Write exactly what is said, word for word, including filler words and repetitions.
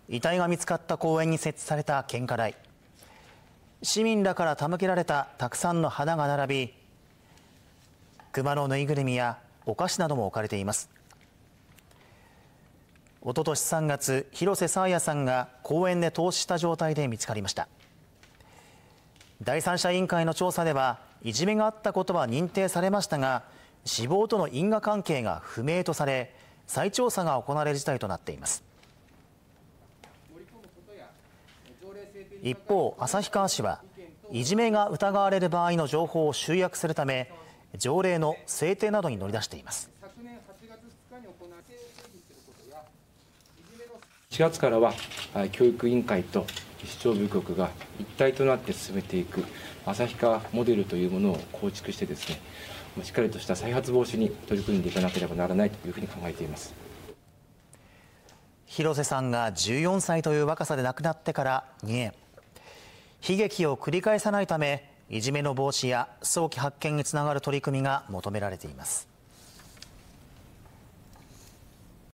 遺体が見つかった公園に設置された献花台。市民らから手向けられたたくさんの花が並び、熊のぬいぐるみやお菓子なども置かれています。おととしさんがつ、広瀬爽彩さんが公園で凍死した状態で見つかりました。第三者委員会の調査では、いじめがあったことは認定されましたが、死亡との因果関係が不明とされ、再調査が行われる事態となっています。一方、旭川市はいじめが疑われる場合の情報を集約するため、条例の制定などに乗り出しています。 しがつからは教育委員会と市長部局が一体となって進めていく旭川モデルというものを構築してですね、しっかりとした再発防止に取り組んでいかなければならないというふうに考えています。 広瀬さんがじゅうよんさいという若さで亡くなってからにねん、悲劇を繰り返さないため、いじめの防止や早期発見につながる取り組みが求められています。